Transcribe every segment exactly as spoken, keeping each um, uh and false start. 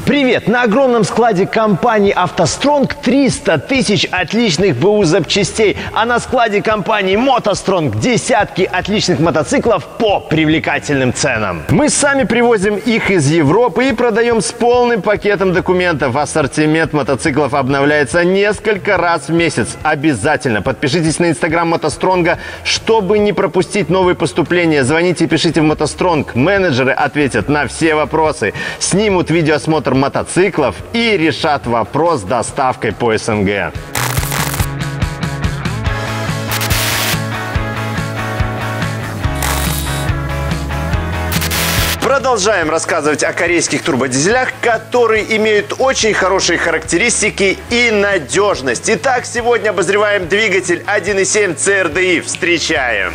Привет! На огромном складе компании «АвтоСтронг» триста тысяч отличных БУ запчастей, а на складе компании «МотоСтронг» десятки отличных мотоциклов по привлекательным ценам. Мы сами привозим их из Европы и продаем с полным пакетом документов. Ассортимент мотоциклов обновляется несколько раз в месяц. Обязательно подпишитесь на инстаграм «МотоСтронга», чтобы не пропустить новые поступления. Звоните и пишите в «МотоСтронг». Менеджеры ответят на все вопросы, снимут видеоосмотр мотоциклов и решат вопрос с доставкой по СНГ. Продолжаем рассказывать о корейских турбодизелях, которые имеют очень хорошие характеристики и надежность. Итак, сегодня обозреваем двигатель один и семь ЦРДИ. Встречаем!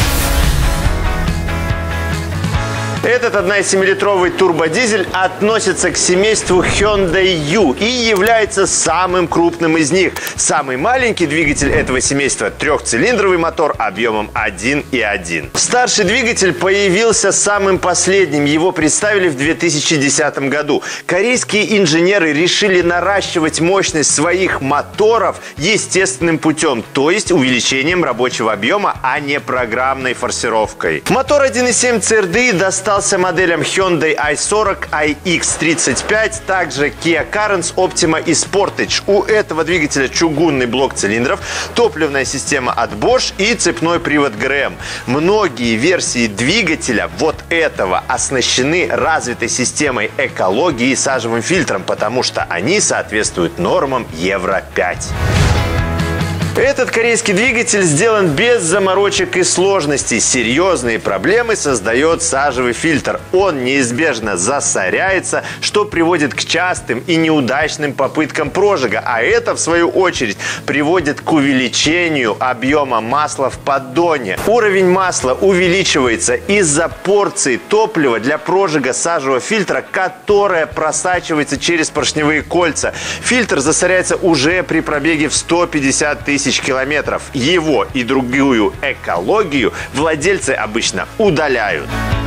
Этот один и семь литровый турбодизель относится к семейству Hyundai U и является самым крупным из них. Самый маленький двигатель этого семейства – трехцилиндровый мотор объемом один и один. Старший двигатель появился самым последним. Его представили в две тысячи десятом году. Корейские инженеры решили наращивать мощность своих моторов естественным путем, то есть увеличением рабочего объема, а не программной форсировкой. Мотор один и семь ЦРДИ достался моделям Hyundai ай сорок, ай икс тридцать пять, также Kia Carens, Optima и Sportage. У этого двигателя чугунный блок цилиндров, топливная система от Bosch и цепной привод ГРМ. Многие версии двигателя вот этого оснащены развитой системой экологии и сажевым фильтром, потому что они соответствуют нормам евро пять. Этот корейский двигатель сделан без заморочек и сложностей. Серьезные проблемы создает сажевый фильтр. Он неизбежно засоряется, что приводит к частым и неудачным попыткам прожига. А это, в свою очередь, приводит к увеличению объема масла в поддоне. Уровень масла увеличивается из-за порции топлива для прожига сажевого фильтра, которая просачивается через поршневые кольца. Фильтр засоряется уже при пробеге в сто пятьдесят тысяч километров. Его и другую экологию владельцы обычно удаляют.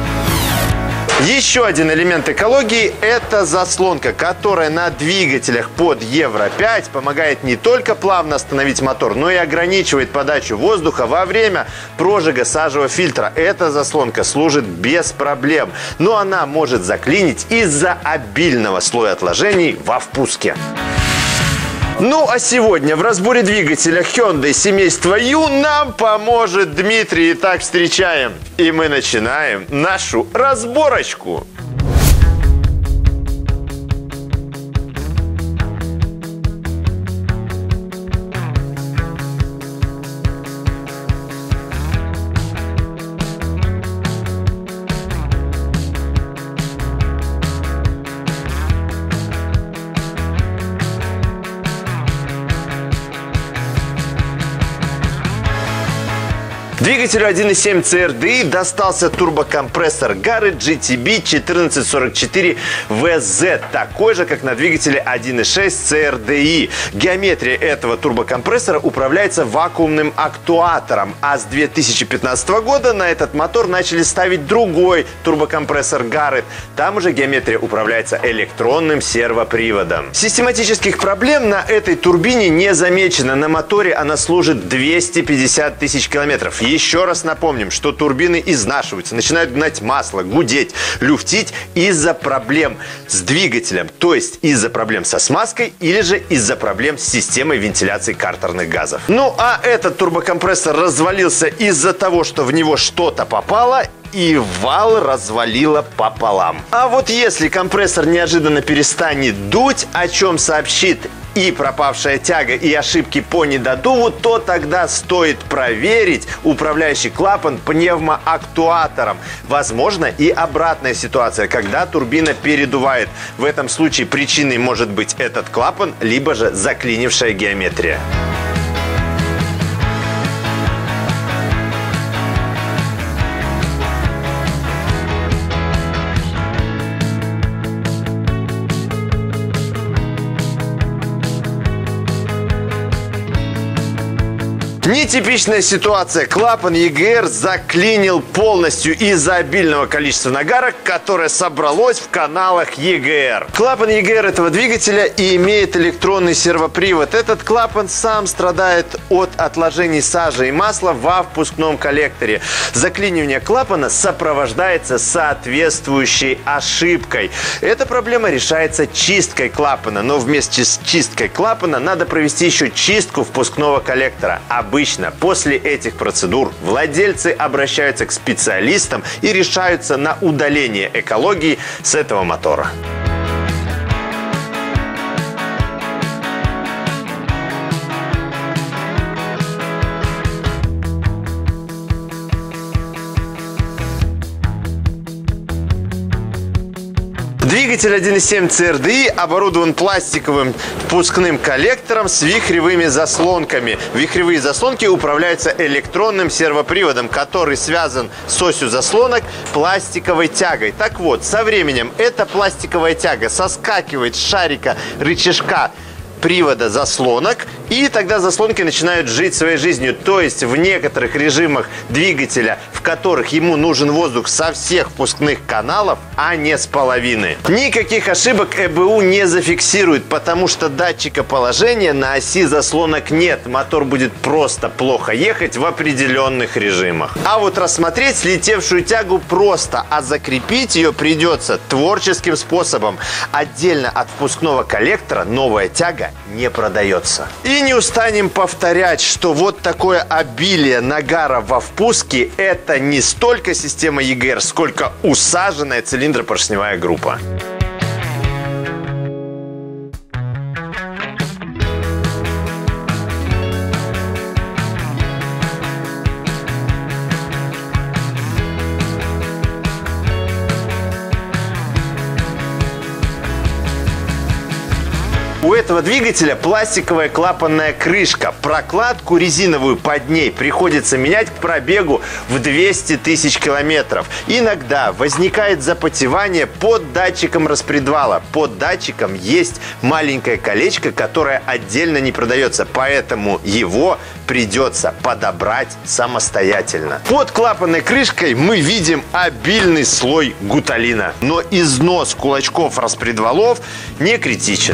Еще один элемент экологии – это заслонка, которая на двигателях под евро пять помогает не только плавно остановить мотор, но и ограничивает подачу воздуха во время прожига сажевого фильтра. Эта заслонка служит без проблем, но она может заклинить из-за обильного слоя отложений во впуске. Ну а сегодня в разборе двигателя Hyundai семейства U нам поможет Дмитрий. Итак, встречаем. И мы начинаем нашу разборочку. Двигателю один и семь ЦРДИ достался турбокомпрессор Garrett джи ти би четырнадцать сорок четыре ви зет, такой же, как на двигателе один и шесть ЦРДИ. Геометрия этого турбокомпрессора управляется вакуумным актуатором, а с две тысячи пятнадцатого года на этот мотор начали ставить другой турбокомпрессор Garrett. Там уже геометрия управляется электронным сервоприводом. Систематических проблем на этой турбине не замечено. На моторе она служит двести пятьдесят тысяч километров. Еще раз напомним, что турбины изнашиваются, начинают гнать масло, гудеть, люфтить из-за проблем с двигателем, то есть из-за проблем со смазкой или же из-за проблем с системой вентиляции картерных газов. Ну а этот турбокомпрессор развалился из-за того, что в него что-то попало, и вал развалило пополам. А вот если компрессор неожиданно перестанет дуть, о чем сообщит и пропавшая тяга, и ошибки по недодуву, то тогда стоит проверить управляющий клапан пневмоактуатором. Возможно и обратная ситуация, когда турбина передувает. В этом случае причиной может быть этот клапан, либо же заклинившая геометрия. Нетипичная ситуация. Клапан и джи эр заклинил полностью из-за обильного количества нагара, которое собралось в каналах и джи эр. Клапан и джи эр этого двигателя и имеет электронный сервопривод. Этот клапан сам страдает от отложений сажи и масла во впускном коллекторе. Заклинивание клапана сопровождается соответствующей ошибкой. Эта проблема решается чисткой клапана, но вместе с чисткой клапана надо провести еще чистку впускного коллектора. Обычно после этих процедур владельцы обращаются к специалистам и решаются на удаление экологии с этого мотора. Двигатель один и семь си эр ди и оборудован пластиковым впускным коллектором с вихревыми заслонками. Вихревые заслонки управляются электронным сервоприводом, который связан с осью заслонок пластиковой тягой. Так вот, со временем эта пластиковая тяга соскакивает с шарика рычажка привода заслонок, и тогда заслонки начинают жить своей жизнью. То есть в некоторых режимах двигателя, в которых ему нужен воздух со всех впускных каналов, а не с половины. Никаких ошибок э бэ у не зафиксирует, потому что датчика положения на оси заслонок нет. Мотор будет просто плохо ехать в определенных режимах. А вот рассмотреть слетевшую тягу просто, а закрепить ее придется творческим способом. Отдельно от впускного коллектора новая тяга не продается. И не устанем повторять, что вот такое обилие нагара во впуске — это не столько система и джи эр, сколько усаженная цилиндропоршневая группа. У этого двигателя пластиковая клапанная крышка. Прокладку резиновую под ней приходится менять к пробегу в двести тысяч километров. Иногда возникает запотевание под датчиком распредвала. Под датчиком есть маленькое колечко, которое отдельно не продается, поэтому его придется подобрать самостоятельно. Под клапанной крышкой мы видим обильный слой гуталина, но износ кулачков распредвалов не критичен.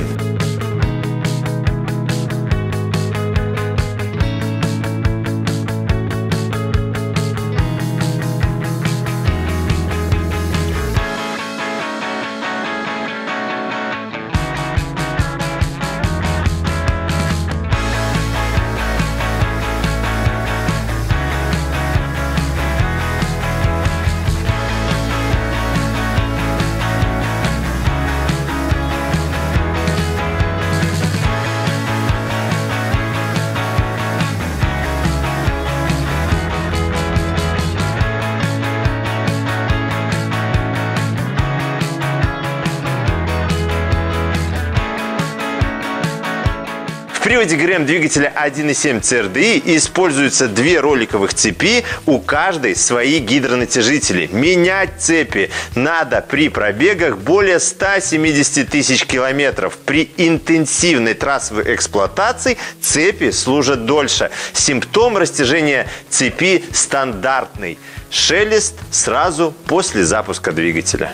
В приводе ГРМ двигателя один и семь си эр ди и используются две роликовых цепи, у каждой свои гидронатяжители. Менять цепи надо при пробегах более ста семидесяти тысяч километров. При интенсивной трассовой эксплуатации цепи служат дольше. Симптом растяжения цепи стандартный. Шелест сразу после запуска двигателя.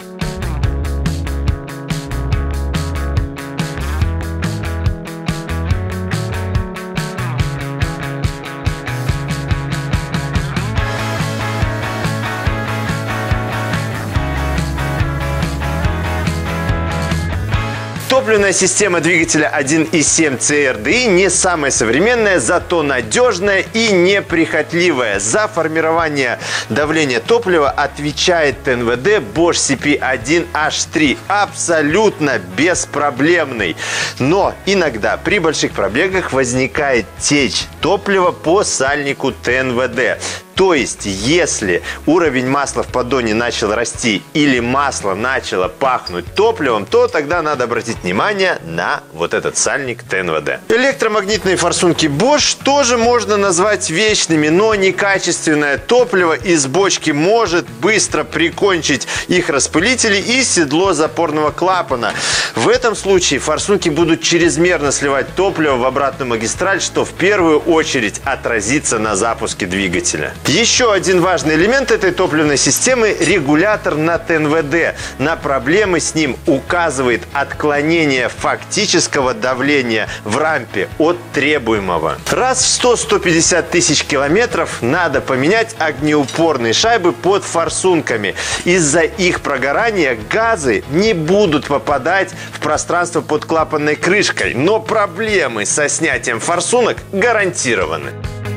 Топливная система двигателя один и семь си эр ди не самая современная, зато надежная и неприхотливая. За формирование давления топлива отвечает эн вэ дэ Bosch си пи один эйч три. Абсолютно беспроблемный. Но иногда при больших пробегах возникает течь топлива по сальнику тэ эн вэ дэ. То есть, если уровень масла в поддоне начал расти или масло начало пахнуть топливом, то тогда надо обратить внимание на вот этот сальник тэ эн вэ дэ. Электромагнитные форсунки Bosch тоже можно назвать вечными, но некачественное топливо из бочки может быстро прикончить их распылители и седло запорного клапана. В этом случае форсунки будут чрезмерно сливать топливо в обратную магистраль, что в первую очередь отразится на запуске двигателя. Еще один важный элемент этой топливной системы – регулятор на тэ эн вэ дэ. На проблемы с ним указывает отклонение фактического давления в рампе от требуемого. Раз в сто — сто пятьдесят тысяч километров надо поменять огнеупорные шайбы под форсунками. Из-за их прогорания газы не будут попадать в пространство под клапанной крышкой, но проблемы со снятием форсунок гарантированы.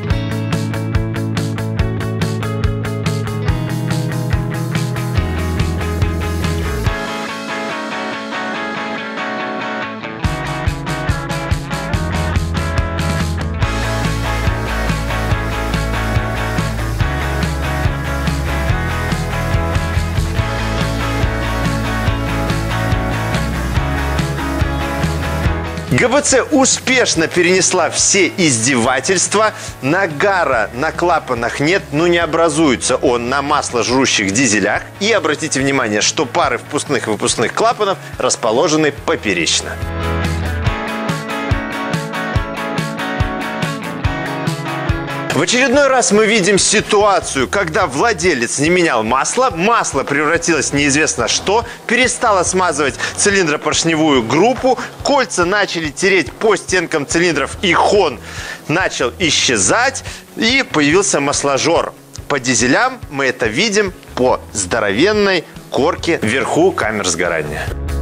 гэ бэ цэ успешно перенесла все издевательства. Нагара на клапанах нет, но не образуется он на масложрущих дизелях. И обратите внимание, что пары впускных и выпускных клапанов расположены поперечно. В очередной раз мы видим ситуацию, когда владелец не менял масло, масло превратилось в неизвестно что, перестало смазывать цилиндропоршневую группу, кольца начали тереть по стенкам цилиндров и хон начал исчезать, и появился масложор. По дизелям мы это видим по здоровенной корке вверху камер сгорания.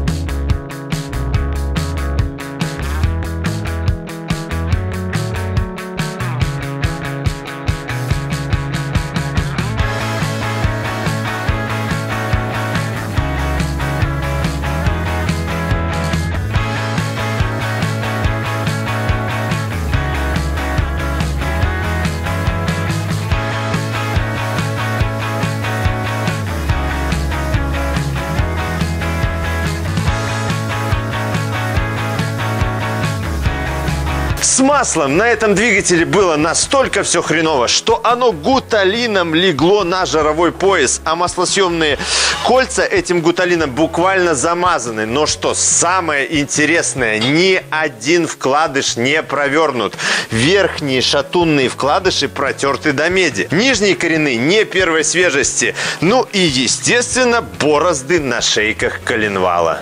С маслом на этом двигателе было настолько все хреново, что оно гуталином легло на жировой пояс, а маслосъемные кольца этим гуталином буквально замазаны. Но что самое интересное, ни один вкладыш не провернут. Верхние шатунные вкладыши протерты до меди. Нижние коренные не первой свежести. Ну и, естественно, борозды на шейках коленвала.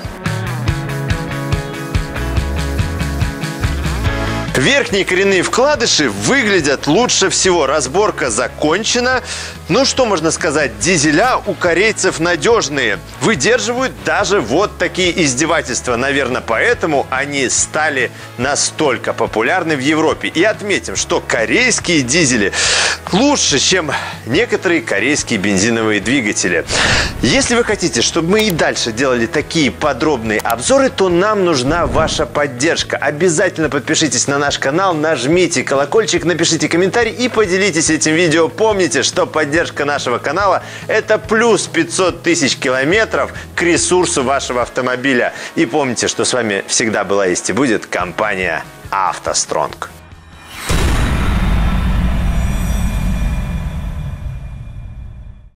Верхние коренные вкладыши выглядят лучше всего. Разборка закончена. Ну, что можно сказать? Дизеля у корейцев надежные. Выдерживают даже вот такие издевательства. Наверное, поэтому они стали настолько популярны в Европе. И отметим, что корейские дизели лучше, чем некоторые корейские бензиновые двигатели. Если вы хотите, чтобы мы и дальше делали такие подробные обзоры, то нам нужна ваша поддержка. Обязательно подпишитесь на наш канал, нажмите колокольчик, напишите комментарий и поделитесь этим видео. Помните, что поддержка нашего канала – это плюс пятьсот тысяч километров к ресурсу вашего автомобиля. И помните, что с вами всегда была есть и будет компания «АвтоСтронг».